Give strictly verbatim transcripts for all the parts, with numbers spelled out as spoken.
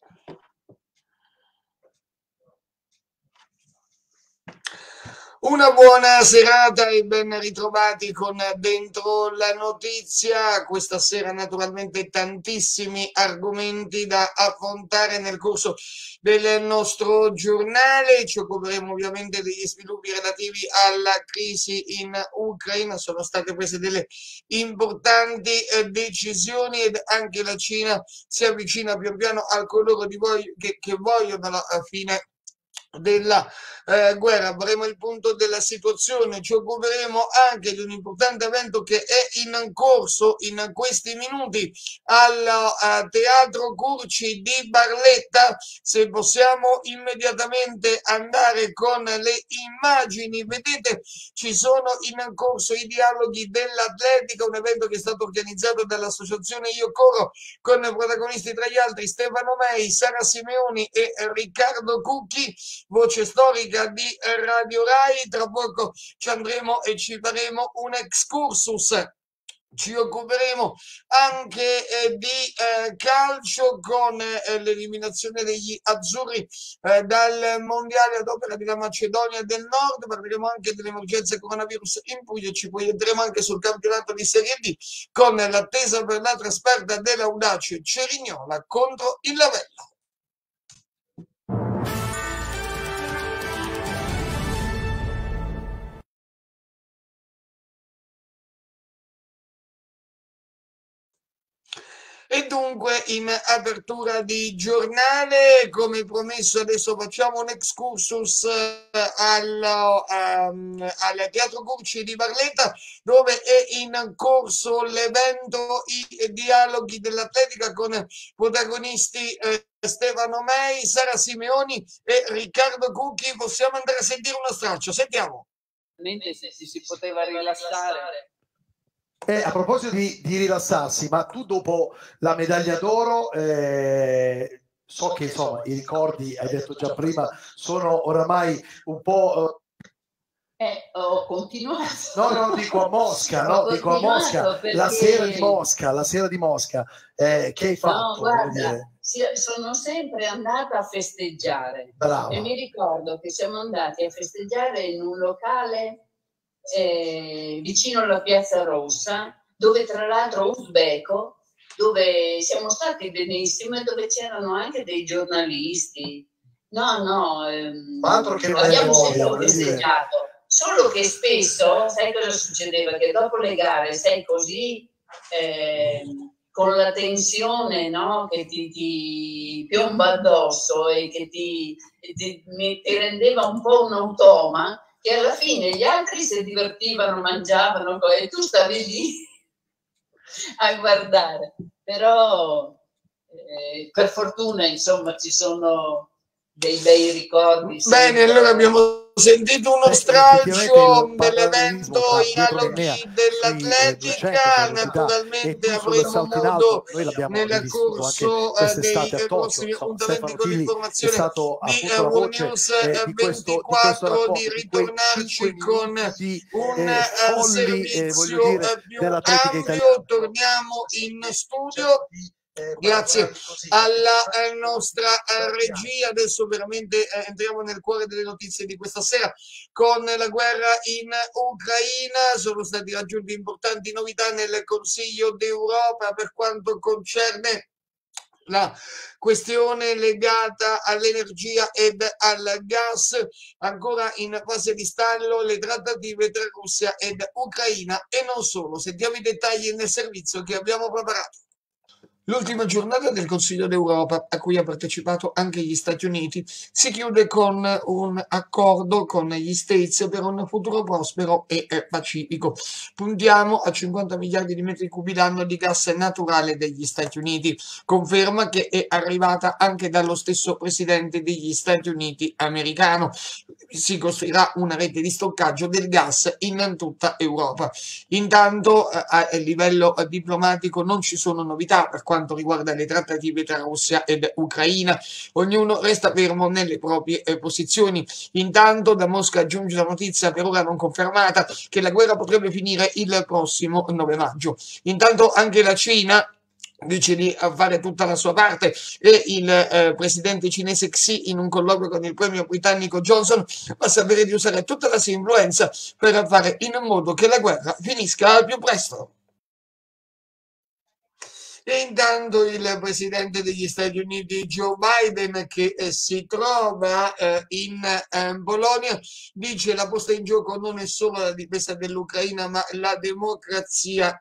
Una buona serata e ben ritrovati con Dentro la Notizia. Questa sera naturalmente tantissimi argomenti da affrontare nel corso del nostro giornale. Ci occuperemo ovviamente degli sviluppi relativi alla crisi in Ucraina. Sono state prese delle importanti eh, decisioni ed anche la Cina si avvicina pian piano a coloro di voi che, che vogliono la fine della eh, guerra. Avremo il punto della situazione, ci occuperemo anche di un importante evento che è in corso in questi minuti al uh, Teatro Curci di Barletta. Se possiamo immediatamente andare con le immagini, vedete ci sono in corso i dialoghi dell'atletica, un evento che è stato organizzato dall'associazione Io Corro con protagonisti tra gli altri Stefano Mei, Sara Simeoni e Riccardo Cucchi, voce storica di Radio Rai. Tra poco ci andremo e ci faremo un excursus. Ci occuperemo anche eh, di eh, calcio con eh, l'eliminazione degli azzurri eh, dal mondiale ad opera della Macedonia del Nord. Parleremo anche dell'emergenza coronavirus in Puglia, ci proietteremo anche sul campionato di Serie D con l'attesa per la trasferta dell'Audace Cerignola contro il Lavella. E dunque in apertura di giornale, come promesso, adesso facciamo un excursus al, um, al Teatro Curci di Barletta, dove è in corso l'evento I Dialoghi dell'Atletica con protagonisti eh, Stefano Mei, Sara Simeoni e Riccardo Cucchi. Possiamo andare a sentire uno straccio, sentiamo. Se si, si poteva rilassare. Eh, a proposito di, di rilassarsi, ma tu dopo la medaglia d'oro, eh, so che insomma i ricordi, hai detto già prima, sono oramai un po'... Eh, eh ho continuato. No, no, dico a Mosca, no, dico a Mosca, perché... la sera di Mosca, la sera di Mosca, eh, che hai fatto? No, guarda, sono sempre andata a festeggiare. Brava. E mi ricordo che siamo andati a festeggiare in un locale... Eh, vicino alla Piazza Rossa, dove tra l'altro uzbeko, dove siamo stati benissimo e dove c'erano anche dei giornalisti. No, no, ehm, altro che abbiamo sempre festeggiato. Solo che spesso, sai cosa succedeva? Che dopo le gare sei così eh, con la tensione, no? Che ti, ti piomba addosso e che ti, ti, ti rendeva un po' un automa, che alla fine gli altri si divertivano, mangiavano e tu stavi lì a guardare. Però eh, per fortuna insomma ci sono dei bei ricordi. Bene, allora abbiamo sentito uno stralcio dell'evento I Dialoghi dell'Atletica. Naturalmente avremo modo nel corso dei prossimi appuntamenti con l'informazione di World News ventiquattro di ritornarci con un servizio più ampio. Torniamo in studio. Grazie alla nostra regia. Adesso veramente entriamo nel cuore delle notizie di questa sera. Con la guerra in Ucraina sono stati raggiunti importanti novità nel Consiglio d'Europa per quanto concerne la questione legata all'energia ed al gas. Ancora in fase di stallo le trattative tra Russia ed Ucraina e non solo. Sentiamo i dettagli nel servizio che abbiamo preparato. L'ultima giornata del Consiglio d'Europa, a cui ha partecipato anche gli Stati Uniti, si chiude con un accordo con gli States per un futuro prospero e pacifico. Puntiamo a cinquanta miliardi di metri cubi l'anno di gas naturale degli Stati Uniti, conferma che è arrivata anche dallo stesso presidente degli Stati Uniti americano. Si costruirà una rete di stoccaggio del gas in tutta Europa. Intanto a livello diplomatico non ci sono novità per quanto riguarda le trattative tra Russia ed Ucraina. Ognuno resta fermo nelle proprie eh, posizioni. Intanto da Mosca giunge la notizia, per ora non confermata, che la guerra potrebbe finire il prossimo nove maggio. Intanto anche la Cina dice di fare tutta la sua parte, e il eh, presidente cinese Xi, in un colloquio con il premier britannico Johnson, va a sapere di usare tutta la sua influenza per fare in modo che la guerra finisca al più presto. E intanto il presidente degli Stati Uniti Joe Biden, che eh, si trova eh, in eh, Polonia, dice: la posta in gioco non è solo la difesa dell'Ucraina, ma la democrazia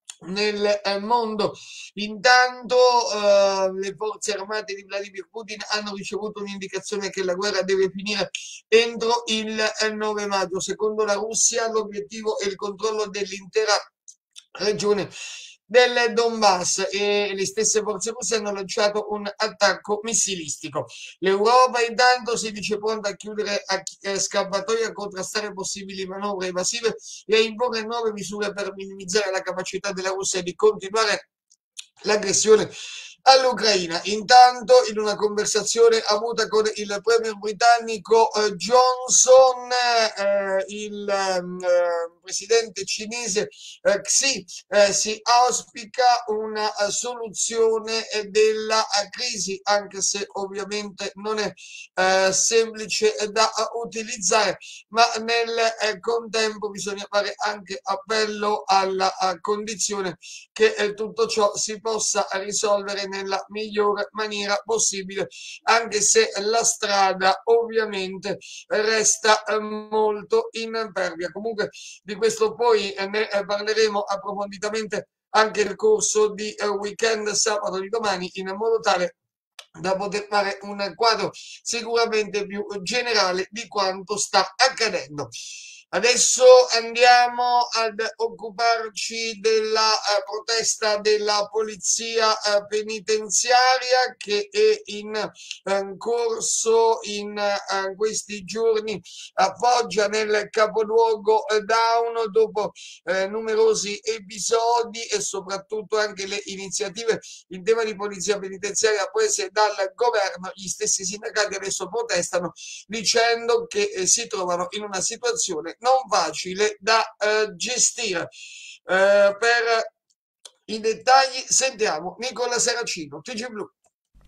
nel eh, mondo. Intanto eh, le forze armate di Vladimir Putin hanno ricevuto un'indicazione che la guerra deve finire entro il eh, nove maggio. Secondo la Russia l'obiettivo è il controllo dell'intera regione del Donbass, e le stesse forze russe hanno lanciato un attacco missilistico. L'Europa intanto si dice pronta a chiudere a scappatoie, a contrastare possibili manovre evasive e a imporre nuove misure per minimizzare la capacità della Russia di continuare l'aggressione all'Ucraina. Intanto, in una conversazione avuta con il premier britannico eh, Johnson, eh, il eh, presidente cinese eh, Xi eh, si auspica una uh, soluzione eh, della uh, crisi, anche se ovviamente non è eh, semplice da uh, utilizzare, ma nel eh, contempo bisogna fare anche appello alla uh, condizione che eh, tutto ciò si possa risolvere nella migliore maniera possibile, anche se la strada ovviamente resta eh, molto impervia. Comunque di questo poi eh, ne eh, parleremo approfonditamente anche nel corso di eh, weekend sabato di domani, in modo tale da poter fare un quadro sicuramente più generale di quanto sta accadendo. Adesso andiamo ad occuparci della uh, protesta della polizia uh, penitenziaria, che è in uh, corso in uh, questi giorni a Foggia, nel capoluogo uh, Down, dopo uh, numerosi episodi e soprattutto anche le iniziative in tema di polizia penitenziaria prese dal governo. Gli stessi sindacati adesso protestano dicendo che eh, si trovano in una situazione non facile da eh, gestire. Eh, per i dettagli sentiamo Nicola Seracino, T G Blu.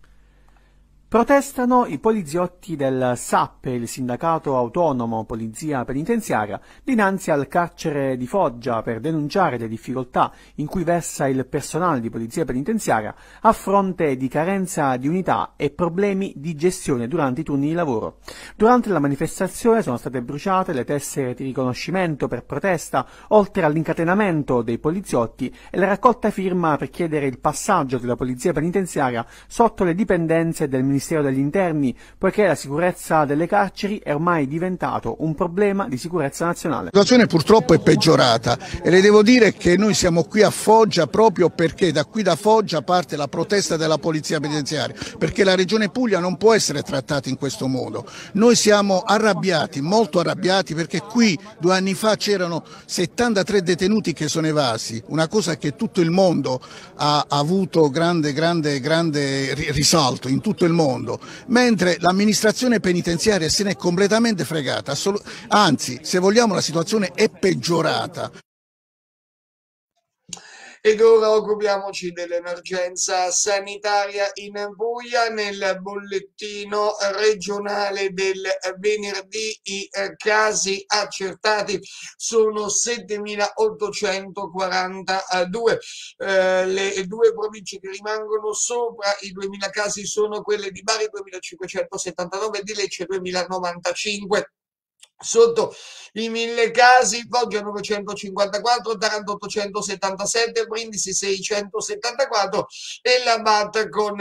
Protestano i poliziotti del S A P, il sindacato autonomo Polizia Penitenziaria, dinanzi al carcere di Foggia per denunciare le difficoltà in cui versa il personale di Polizia Penitenziaria a fronte di carenza di unità e problemi di gestione durante i turni di lavoro. Durante la manifestazione sono state bruciate le tessere di riconoscimento per protesta, oltre all'incatenamento dei poliziotti e la raccolta firma per chiedere il passaggio della Polizia Penitenziaria sotto le dipendenze del Ministero Ministero degli Interni, poiché la sicurezza delle carceri è ormai diventato un problema di sicurezza nazionale. La situazione purtroppo è peggiorata e le devo dire che noi siamo qui a Foggia proprio perché da qui da Foggia parte la protesta della Polizia Penitenziaria, perché la Regione Puglia non può essere trattata in questo modo. Noi siamo arrabbiati, molto arrabbiati, perché qui due anni fa c'erano settantatré detenuti che sono evasi, una cosa che tutto il mondo ha avuto grande, grande, grande risalto in tutto il mondo. Mentre l'amministrazione penitenziaria se n'è completamente fregata, anzi, se vogliamo, la situazione è peggiorata. Ed ora occupiamoci dell'emergenza sanitaria in Puglia. Nel bollettino regionale del venerdì i casi accertati sono settemilaottocentoquarantadue. Eh, le due province che rimangono sopra i duemila casi sono quelle di Bari duemilacinquecentosettantanove e di Lecce duemilanovantacinque. Sotto i mille casi Foggia novecentocinquantaquattro, Taranto ottocentosettantasette, Brindisi seicentosettantaquattro e Labat con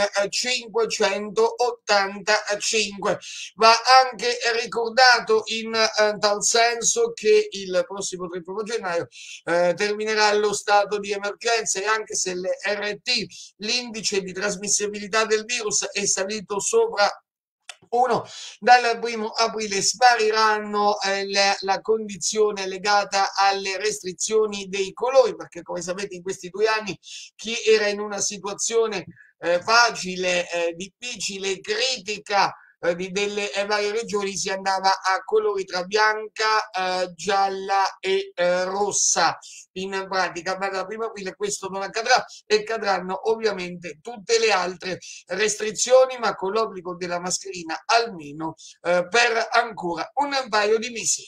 cinquecentottantacinque. Va anche ricordato in eh, tal senso che il prossimo trentuno gennaio eh, terminerà lo stato di emergenza, e anche se le R T, l'indice di trasmissibilità del virus, è salito sopra uno, dal primo aprile spariranno eh, la, la condizione legata alle restrizioni dei colori, perché come sapete in questi due anni chi era in una situazione eh, facile, eh, difficile, critica, eh, di, delle eh, varie regioni si andava a colori tra bianca, eh, gialla e eh, rossa. In pratica dal primo aprile questo non accadrà e cadranno ovviamente tutte le altre restrizioni, ma con l'obbligo della mascherina almeno eh, per ancora un paio di mesi.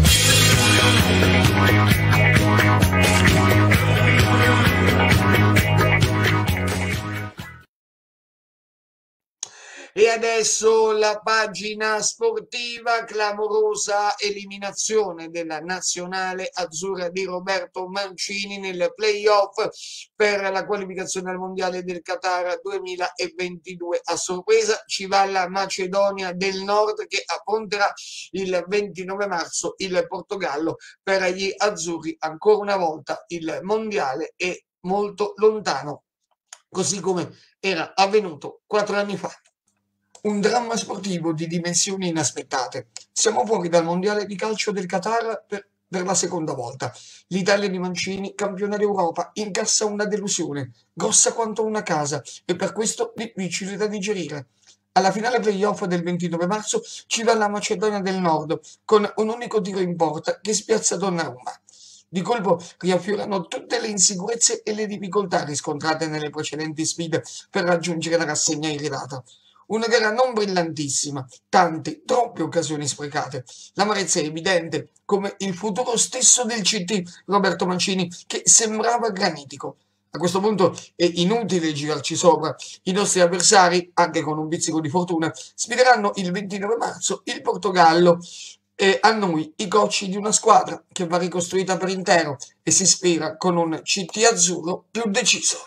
E adesso la pagina sportiva, clamorosa eliminazione della nazionale azzurra di Roberto Mancini nel playoff per la qualificazione al mondiale del Qatar duemilaventidue. A sorpresa ci va la Macedonia del Nord che affronterà il ventinove marzo il Portogallo. Per gli azzurri ancora una volta il mondiale è molto lontano, così come era avvenuto quattro anni fa. Un dramma sportivo di dimensioni inaspettate. Siamo fuori dal mondiale di calcio del Qatar per, per la seconda volta. L'Italia di Mancini, campione d'Europa, incassa una delusione, grossa quanto una casa, e per questo difficile da digerire. Alla finale playoff del ventinove marzo ci va la Macedonia del Nord, con un unico tiro in porta che spiazza Donnarumma. Di colpo riaffiorano tutte le insicurezze e le difficoltà riscontrate nelle precedenti sfide per raggiungere la rassegna iridata. Una gara non brillantissima, tante, troppe occasioni sprecate. L'amarezza è evidente, come il futuro stesso del C T, Roberto Mancini, che sembrava granitico. A questo punto è inutile girarci sopra. I nostri avversari, anche con un pizzico di fortuna, sfideranno il ventinove marzo il Portogallo. E a noi i cocci di una squadra che va ricostruita per intero e si spera con un C T azzurro più deciso.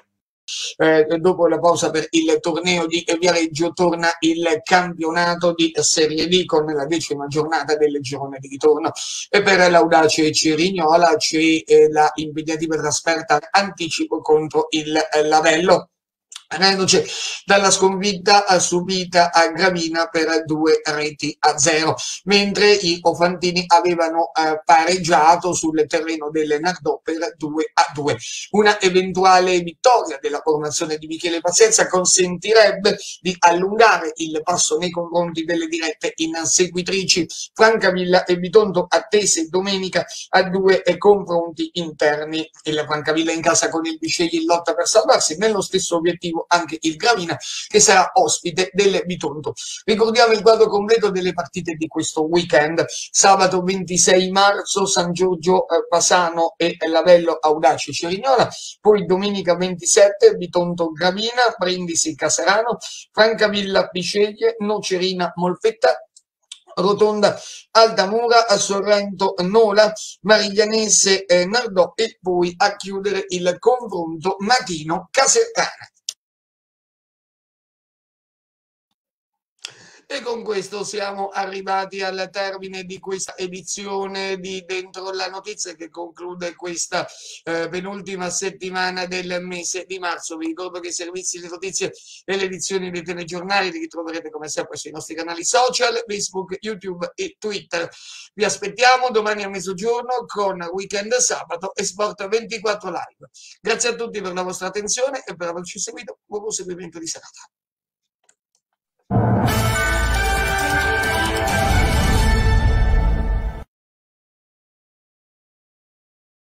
Eh, dopo la pausa per il torneo di Viareggio torna il campionato di Serie D con la decima giornata del girone di ritorno, e per l'Audace Cerignola c'è eh, la impegnativa trasferta anticipo contro il eh, Lavello, rendoci dalla sconfitta subita a Gravina per due reti a zero, mentre i Ofantini avevano eh, pareggiato sul terreno del Nardò per due a due. Una eventuale vittoria della formazione di Michele Pazienza consentirebbe di allungare il passo nei confronti delle dirette inseguitrici Francavilla e Bitonto, attese domenica a due confronti interni. Il Francavilla in casa con il Bisceglie in lotta per salvarsi, nello stesso obiettivo anche il Gravina, che sarà ospite del Bitonto. Ricordiamo il quadro completo delle partite di questo weekend. Sabato ventisei marzo San Giorgio eh, Pasano e Lavello Audace Cerignola, poi domenica ventisette Bitonto Gravina, Brindisi Caserano, Francavilla Bisceglie, Nocerina Molfetta, Rotonda Altamura, a Sorrento Nola, Mariglianese eh, Nardò, e poi a chiudere il confronto Matino Casertana. E con questo siamo arrivati al termine di questa edizione di Dentro la Notizia, che conclude questa eh, penultima settimana del mese di marzo. Vi ricordo che i servizi di notizie e le edizioni dei telegiornali li ritroverete come sempre sui nostri canali social, Facebook, YouTube e Twitter. Vi aspettiamo domani a mezzogiorno con Weekend Sabato e Sport ventiquattro Live. Grazie a tutti per la vostra attenzione e per averci seguito. Buon proseguimento di serata.